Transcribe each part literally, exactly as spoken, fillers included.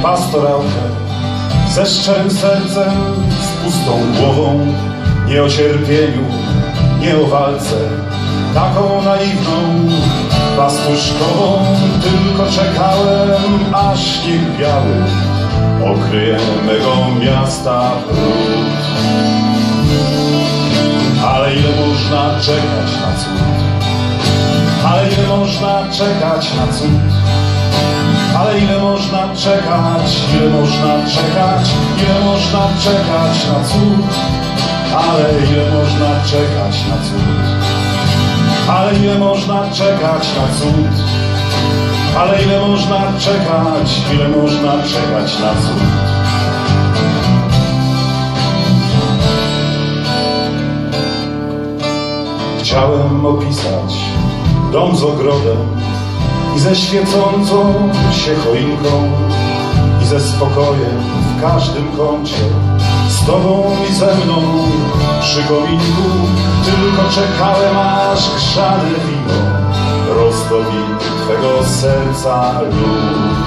pastorałkę, ze szczerym sercem, z pustą głową, nie o cierpieniu, nie o walce, taką naiwną, pastuszkową. Tylko czekałem, aż śnieg biały okryje mego miasta brud. Ale ile można czekać na cud? Ale ile można czekać na cud? Ale ile można czekać? Ile można czekać? Ile można czekać na cud? Ale ile można czekać na cud? Ale ile można czekać na cud? Ale ile można czekać? Ile można czekać na cud? Chciałem opisać dom z ogrodem i ze świecącą się choinką i ze spokojem w każdym kącie, z tobą i ze mną przy kominku. Tylko czekałem, aż grzane wino roztopi twego serca lód.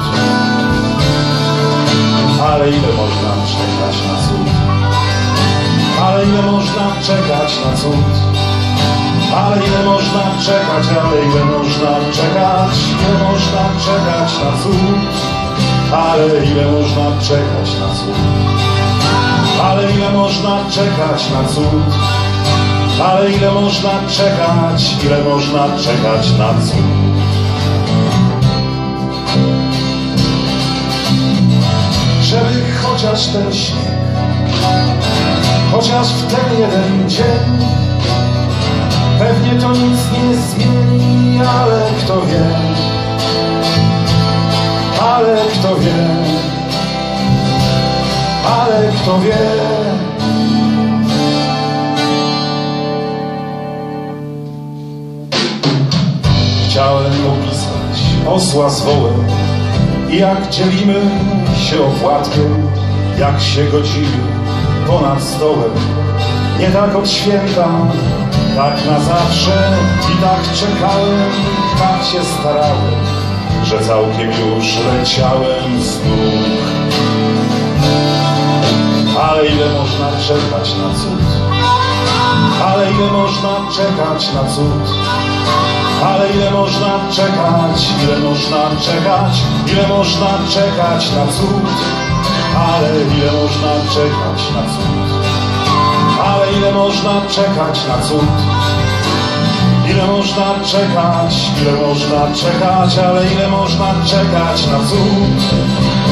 Ale ile można czekać na cud? Ale ile można czekać na cud? Ale ile można czekać, ale ile można czekać, ile można czekać na cud? Ale ile można czekać na cud? Ale ile można czekać na cud? Ale ile można czekać, ile można czekać na cud? Żeby chociaż ten śnieg, chociaż w ten jeden dzień, pewnie to nic nie zmieni, ale kto wie, ale kto wie, ale kto wie. Chciałem opisać osła z wołem i jak dzielimy się opłatkiem, jak się godzimy ponad stołem. Nie tak od święta, tak na zawsze. I tak czekałem, tak się starałem, że całkiem już leciałem z nóg. Ale ile można czekać na cud? Ale ile można czekać na cud? Ale ile można czekać? Ile można czekać? Ile można czekać na cud? Ale ile można czekać na cud? Ale ile można czekać na cud? Ile można czekać? Ile można czekać? Ale ile można czekać na cud?